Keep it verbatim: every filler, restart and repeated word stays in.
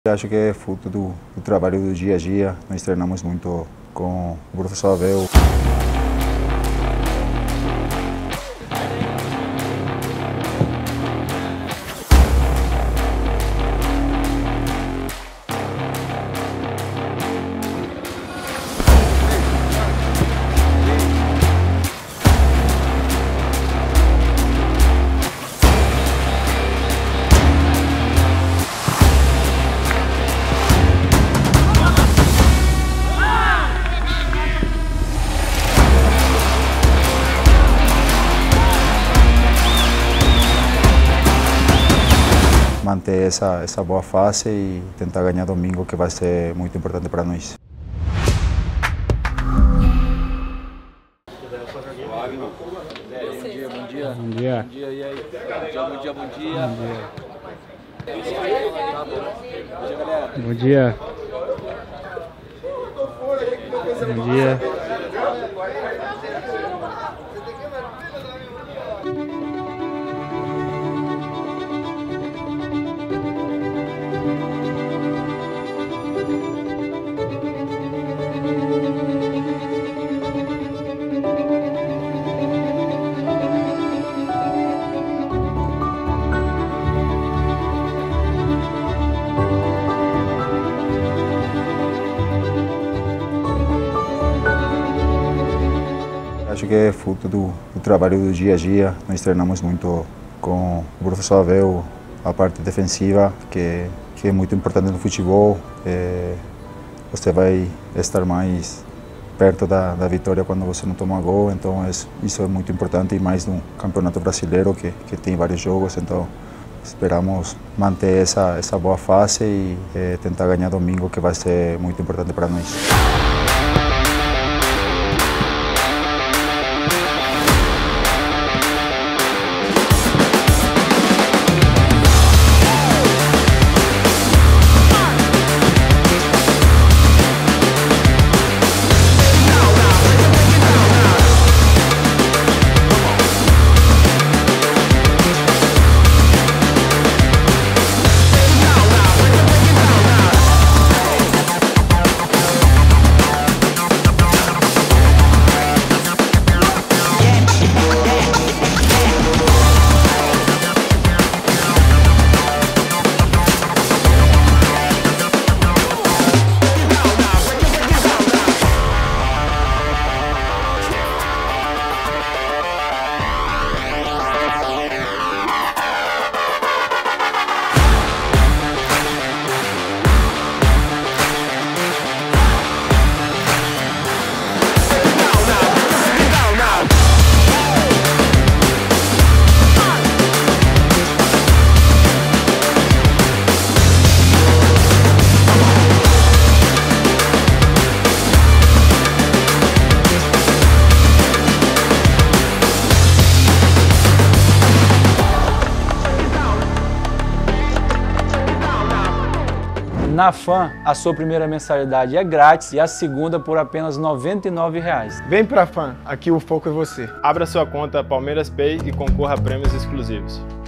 Eu acho que é fruto do, do trabalho do dia a dia. Nós treinamos muito com o professor Abel. Manter essa, essa boa fase e tentar ganhar domingo, que vai ser muito importante para nós. Bom dia, bom dia. Bom dia. Bom dia, e aí? Bom dia, bom dia, bom dia. Bom dia. Bom dia, galera. Bom dia. Bom dia. Acho que é fruto do, do trabalho do dia a dia. Nós treinamos muito com o professor Abel, a parte defensiva, que, que é muito importante no futebol. É, você vai estar mais perto da, da vitória quando você não toma gol, então é, isso é muito importante, e mais no Campeonato Brasileiro, que, que tem vários jogos. Então esperamos manter essa, essa boa fase e é, tentar ganhar domingo, que vai ser muito importante para nós. Na Fan, a sua primeira mensalidade é grátis e a segunda por apenas noventa e nove reais. Vem pra Fan, aqui o foco é você. Abra sua conta Palmeiras Pay e concorra a prêmios exclusivos.